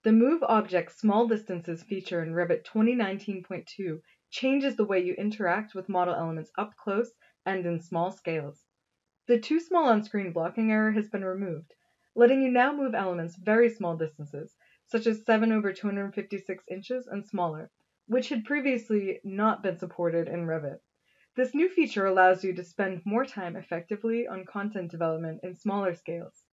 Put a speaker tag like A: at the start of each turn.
A: The Move Object Small Distances feature in Revit 2019.2 changes the way you interact with model elements up close and in small scales. The too small on-screen blocking error has been removed, letting you now move elements very small distances, such as 7 over 256 inches and smaller, which had previously not been supported in Revit. This new feature allows you to spend more time effectively on content development in smaller scales.